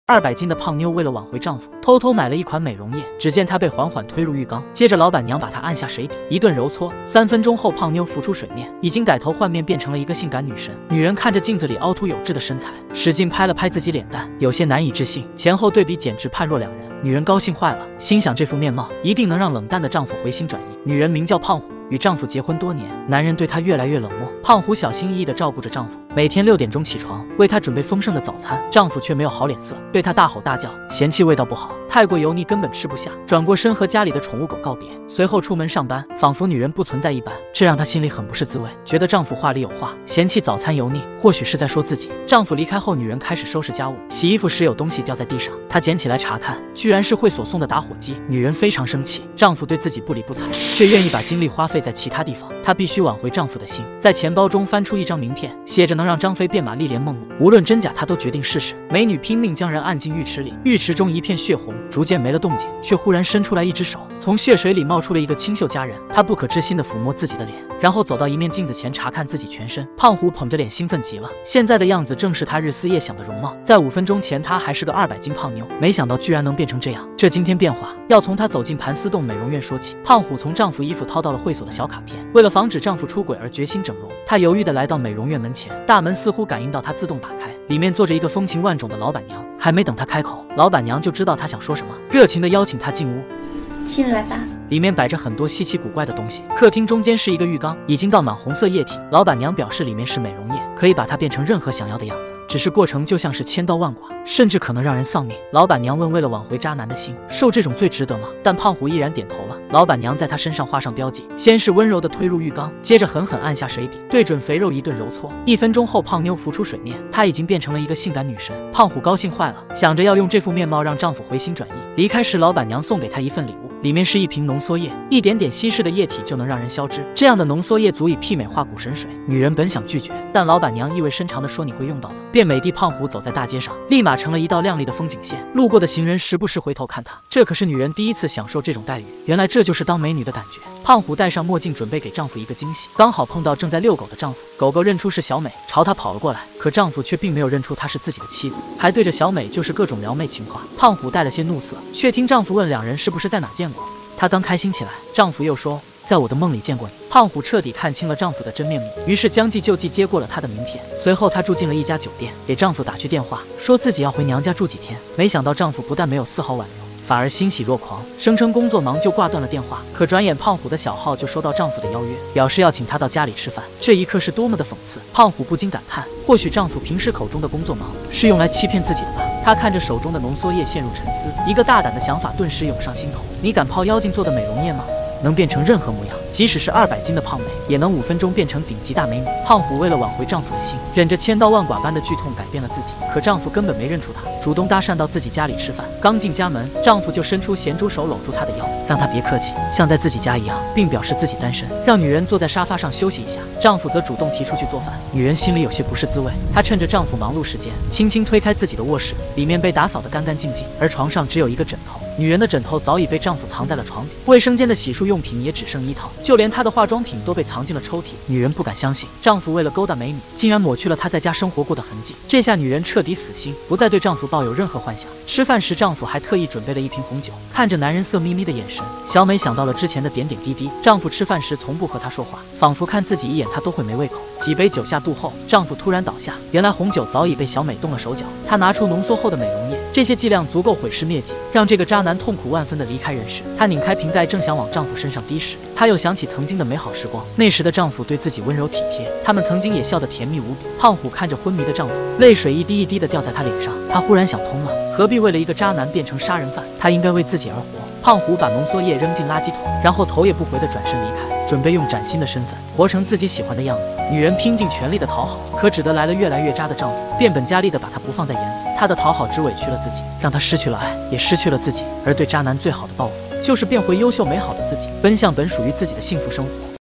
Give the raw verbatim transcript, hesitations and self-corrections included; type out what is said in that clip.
二百斤的胖妞为了挽回丈夫，偷偷买了一款美容液。只见她被缓缓推入浴缸，接着老板娘把她按下水底，一顿揉搓。三分钟后，胖妞浮出水面，已经改头换面，变成了一个性感女神。女人看着镜子里凹凸有致的身材，使劲拍了拍自己脸蛋，有些难以置信。前后对比简直判若两人。女人高兴坏了，心想这副面貌一定能让冷淡的丈夫回心转意。女人名叫胖虎，与丈夫结婚多年，男人对她越来越冷漠。胖虎小心翼翼地照顾着丈夫，每天六点钟起床，为她准备丰盛的早餐。丈夫却没有好脸色，对她大吼大叫，嫌弃味道不好，太过油腻，根本吃不下。转过身和家里的宠物狗告别，随后出门上班，仿佛女人不存在一般，这让她心里很不是滋味，觉得丈夫话里有话，嫌弃早餐油腻，或许是在说自己。丈夫离开后，女人开始收拾家务，洗衣服时有东西掉在地上，她捡起来查看，居然是会所送的打火机。女人非常生气，丈夫对自己不理不睬，却愿意把精力花费在其他地方。她必须挽回丈夫的心，在钱包中翻出一张名片，写着能让张飞变马，历连梦露。无论真假，她都决定试试。美女拼命将人按进浴池里，浴池中一片血红，逐渐没了动静，却忽然伸出来一只手，从血水里冒出了一个清秀佳人。她不可置信地抚摸自己的脸，然后走到一面镜子前查看自己全身。胖虎捧着脸兴奋极了，现在的样子正是他日思夜想的容貌。在五分钟前，他还是个二百斤胖妞，没想到居然能变成这样。这惊天变化要从她走进盘丝洞美容院说起。胖虎从丈夫衣服掏到了会所的小卡片，为了防止丈夫出轨而决心整容。她犹豫地来到美容院门前，大门似乎感应到她自动打开，里面坐着一个风情万种的老板娘。还没等她开口，老板娘就知道她想说什么，热情地邀请她进屋。 进来吧。 里面摆着很多稀奇古怪的东西，客厅中间是一个浴缸，已经倒满红色液体。老板娘表示里面是美容液，可以把它变成任何想要的样子，只是过程就像是千刀万剐，甚至可能让人丧命。老板娘问，为了挽回渣男的心，受这种罪值得吗？但胖虎毅然点头了。老板娘在他身上画上标记，先是温柔地推入浴缸，接着狠狠按下水底，对准肥肉一顿揉搓。一分钟后，胖妞浮出水面，她已经变成了一个性感女神。胖虎高兴坏了，想着要用这副面貌让丈夫回心转意。离开时，老板娘送给他一份礼物，里面是一瓶浓缩液，一点点稀释的液体就能让人消脂，这样的浓缩液足以媲美化骨神水。女人本想拒绝，但老板娘意味深长地说你会用到的，便美的胖虎走在大街上，立马成了一道亮丽的风景线。路过的行人时不时回头看他，这可是女人第一次享受这种待遇，原来这就是当美女的感觉。胖虎戴上墨镜，准备给丈夫一个惊喜，刚好碰到正在遛狗的丈夫，狗狗认出是小美，朝他跑了过来，可丈夫却并没有认出她是自己的妻子，还对着小美就是各种撩妹情话。胖虎带了些怒色，却听丈夫问两人是不是在哪见过。她刚开心起来，丈夫又说在我的梦里见过你。胖虎彻底看清了丈夫的真面目，于是将计就计接过了他的名片。随后她住进了一家酒店，给丈夫打去电话，说自己要回娘家住几天。没想到丈夫不但没有丝毫挽留，反而欣喜若狂，声称工作忙就挂断了电话。可转眼胖虎的小号就收到丈夫的邀约，表示要请她到家里吃饭。这一刻是多么的讽刺，胖虎不禁感叹，或许丈夫平时口中的工作忙是用来欺骗自己的吧。她看着手中的浓缩液陷入沉思，一个大胆的想法顿时涌上心头。你敢泡妖精做的美容液吗？能变成任何模样，即使是二百斤的胖美，也能五分钟变成顶级大美女。胖虎为了挽回丈夫的心，忍着千刀万剐般的剧痛改变了自己，可丈夫根本没认出她，主动搭讪到自己家里吃饭。刚进家门，丈夫就伸出咸猪手搂住她的腰，让她别客气，像在自己家一样，并表示自己单身，让女人坐在沙发上休息一下。丈夫则主动提出去做饭，女人心里有些不是滋味。她趁着丈夫忙碌时间，轻轻推开自己的卧室，里面被打扫得干干净净，而床上只有一个枕头。女人的枕头早已被丈夫藏在了床底，卫生间的洗漱用品也只剩一套，就连她的化妆品都被藏进了抽屉。女人不敢相信，丈夫为了勾搭美女，竟然抹去了她在家生活过的痕迹。这下女人彻底死心，不再对丈夫抱有任何幻想。吃饭时，丈夫还特意准备了一瓶红酒。看着男人色眯眯的眼神，小美想到了之前的点点滴滴。丈夫吃饭时从不和她说话，仿佛看自己一眼她都会没胃口。几杯酒下肚后，丈夫突然倒下，原来红酒早已被小美动了手脚。她拿出浓缩后的美容液，这些剂量足够毁尸灭迹，让这个渣男痛苦万分的离开人世。她拧开瓶盖，正想往丈夫身上滴时，她又想起曾经的美好时光，那时的丈夫对自己温柔体贴，他们曾经也笑得甜蜜无比。胖虎看着昏迷的丈夫，泪水一滴一滴的掉在他脸上，他忽然想通了，何必为了一个渣男变成杀人犯？他应该为自己而活。胖虎把浓缩液扔进垃圾桶，然后头也不回的转身离开，准备用崭新的身份活成自己喜欢的样子。女人拼尽全力的讨好，可只得来了越来越渣的丈夫，变本加厉的把她不放在眼里。她的讨好只委屈了自己，让她失去了爱，也失去了自己。而对渣男最好的报复，就是变回优秀美好的自己，奔向本属于自己的幸福生活。